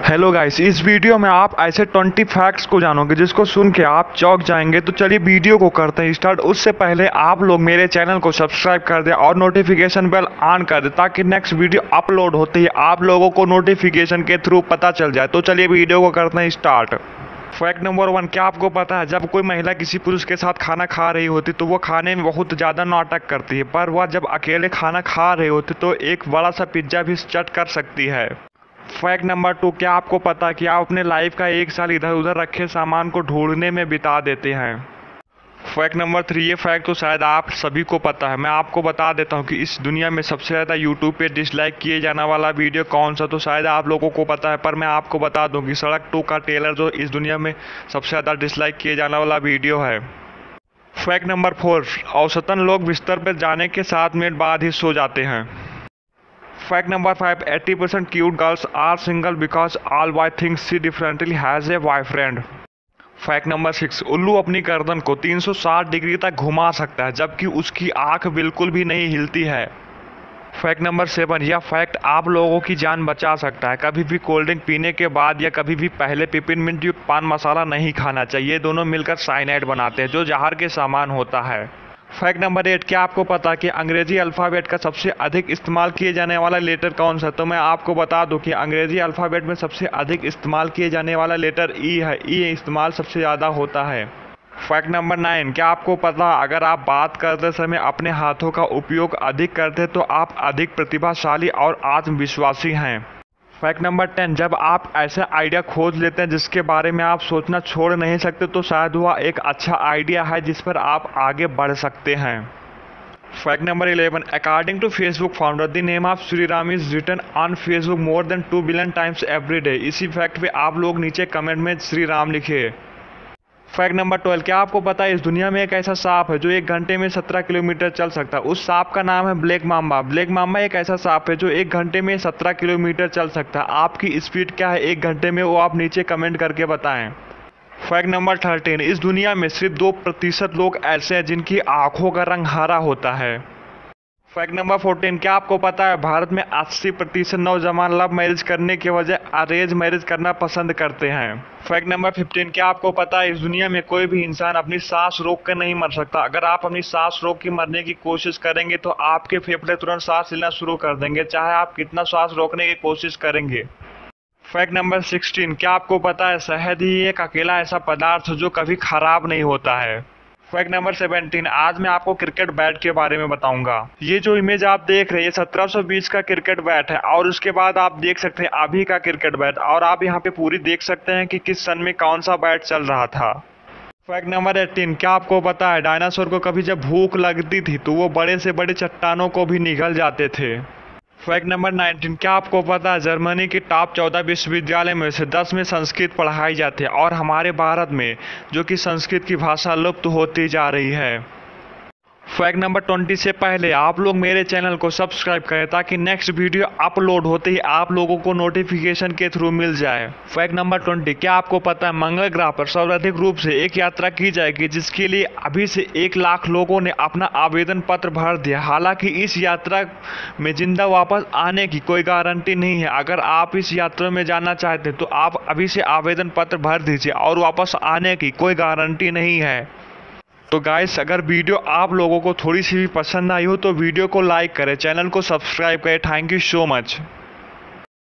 Hello guys, इस video में आप ऐसे 20 फैक्ट्स को जानोगे जिसको सुन के आप चौंक जाएंगे। तो चलिए वीडियो को करते हैं स्टार्ट। उससे पहले आप लोग मेरे चैनल को सब्सक्राइब कर दें और नोटिफिकेशन बेल ऑन कर दें ताकि नेक्स्ट वीडियो अपलोड होते ही आप लोगों को नोटिफिकेशन के थ्रू पता चल जाए। तो चलिए वीडियो को करते हैं स्टार्ट। फैक्ट नंबर 1, क्या आपको पता है जब कोई महिला किसी पुरुष के साथ खाना खा रही होती तो वो खाने में बहुत ज़्यादा नाटक करती है, पर वह जब अकेले खाना खा रही होती तो एक बड़ा सा पिज्ज़ा भी चट कर सकती है। फैक्ट नंबर 2, क्या आपको पता है कि आप अपने लाइफ का 1 साल इधर उधर रखे सामान को ढूंढने में बिता देते हैं। फैक्ट नंबर 3, ये फैक्ट तो शायद आप सभी को पता है, मैं आपको बता देता हूँ कि इस दुनिया में सबसे ज़्यादा यूट्यूब पे डिसलाइक किए जाने वाला वीडियो कौन सा। तो शायद आप लोगों को पता है, पर मैं आपको बता दूँ कि सड़क 2 का ट्रेलर जो इस दुनिया में सबसे ज़्यादा डिसलाइक किए जाने वाला वीडियो है। फैक्ट नंबर 4, औसतन लोग बिस्तर पर जाने के 7 मिनट बाद ही सो जाते हैं। Fact number 5, 80% cute girls are single because all boy thinks she differently has a boyfriend. Fact number 6, उल्लू अपनी गर्दन को 360 डिग्री तक घुमा सकता है जबकि उसकी आंख बिल्कुल भी नहीं हिलती है। फैक्ट नंबर 7, यह फैक्ट आप लोगों की जान बचा सकता है। कभी भी कोल्ड ड्रिंक पीने के बाद या कभी भी पहले पिपरमिंट युक्त पान मसाला नहीं खाना चाहिए। दोनों मिलकर साइनाइड बनाते हैं जो जहर के समान होता है। फैक्ट नंबर 8, क्या आपको पता है कि अंग्रेजी अल्फ़ाबेट का सबसे अधिक इस्तेमाल किए जाने वाला लेटर कौन सा। तो मैं आपको बता दूं कि अंग्रेजी अल्फ़ाबेट में सबसे अधिक इस्तेमाल किए जाने वाला लेटर ई है। ई इस्तेमाल सबसे ज़्यादा होता है। फैक्ट नंबर 9, क्या आपको पता है अगर आप बात करते समय अपने हाथों का उपयोग अधिक करते हैं तो आप अधिक प्रतिभाशाली और आत्मविश्वासी हैं। फैक्ट नंबर 10, जब आप ऐसा आइडिया खोज लेते हैं जिसके बारे में आप सोचना छोड़ नहीं सकते तो शायद वह एक अच्छा आइडिया है जिस पर आप आगे बढ़ सकते हैं। Fact number 11, according to Facebook founder the name of Shri Ram is written on Facebook more than 2 billion times every day. इसी फैक्ट पे आप लोग नीचे कमेंट में श्री राम लिखिए। फैक्ट नंबर 12, क्या आपको पता है इस दुनिया में एक ऐसा सांप है जो 1 घंटे में 17 किलोमीटर चल सकता है। उस सांप का नाम है ब्लैक माम्बा। ब्लैक माम्बा एक ऐसा सांप है जो 1 घंटे में 17 किलोमीटर चल सकता है। आपकी स्पीड क्या है 1 घंटे में, वो आप नीचे कमेंट करके बताएं। फैक्ट नंबर 13, इस दुनिया में सिर्फ 2% लोग ऐसे हैं जिनकी आंखों का रंग हरा होता है। फैक्ट नंबर 14, क्या आपको पता है भारत में 80% नौजवान लव मैरिज करने के बजाय अरेंज मैरिज करना पसंद करते हैं। फैक्ट नंबर 15, क्या आपको पता है इस दुनिया में कोई भी इंसान अपनी सांस रोक कर नहीं मर सकता। अगर आप अपनी सांस रोक के मरने की कोशिश करेंगे तो आपके फेफड़े तुरंत सांस लेना शुरू कर देंगे, चाहे आप कितना सांस रोकने की कोशिश करेंगे। फैक्ट नंबर 16, क्या आपको पता है शहद ही एक अकेला ऐसा पदार्थ है जो कभी खराब नहीं होता है। फैक्ट नंबर 17, आज मैं आपको क्रिकेट बैट के बारे में बताऊंगा। ये जो इमेज आप देख रहे हैं 1720 का क्रिकेट बैट है और उसके बाद आप देख सकते हैं अभी का क्रिकेट बैट, और आप यहाँ पे पूरी देख सकते हैं कि किस सन में कौन सा बैट चल रहा था। फैक्ट नंबर 18, क्या आपको पता है डायनासोर को कभी जब भूख लगती थी तो वो बड़े से बड़े चट्टानों को भी निगल जाते थे। फैक्ट नंबर 19, क्या आपको पता है जर्मनी की टॉप 14 विश्वविद्यालय में से 10 में संस्कृत पढ़ाई जाती है और हमारे भारत में जो कि संस्कृत की भाषा लुप्त होती जा रही है। फैक्ट नंबर 20 से पहले आप लोग मेरे चैनल को सब्सक्राइब करें ताकि नेक्स्ट वीडियो अपलोड होते ही आप लोगों को नोटिफिकेशन के थ्रू मिल जाए। फैक्ट नंबर 20, क्या आपको पता है मंगल ग्रह पर सर्वाधिक रूप से एक यात्रा की जाएगी जिसके लिए अभी से 1 लाख लोगों ने अपना आवेदन पत्र भर दिया। हालांकि इस यात्रा में जिंदा वापस आने की कोई गारंटी नहीं है। अगर आप इस यात्रा में जाना चाहते हैं तो आप अभी से आवेदन पत्र भर दीजिए और वापस आने की कोई गारंटी नहीं है। तो गाइस, अगर वीडियो आप लोगों को थोड़ी सी भी पसंद आई हो तो वीडियो को लाइक करें, चैनल को सब्सक्राइब करें। Thank you so much.